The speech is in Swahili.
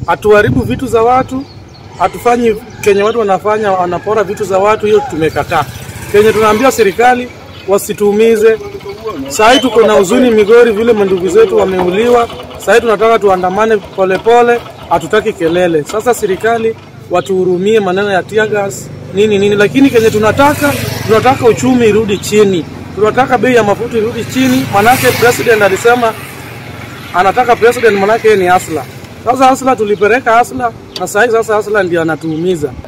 hatuharibu vitu za watu, hatufanyi Kenya watu wanafanya, wanapora vitu za watu, hiyo tumekataa. Kenya tunaambia serikali wasituumize. Sasa tuko na huzuni Migori vile mandugu zetu wameuliwa. Sasa tunataka tuandamane polepole, hatutaki kelele. Sasa serikali watuhurumie maneno ya tear gas nini, lakini Kenya tunataka uchumi irudi chini. Tunataka bei ya mafuta irudi chini, manake president alisema anataka president manake ni asla. Sasa asla tulipeleka asla na sasa asla ndio anatuumiza.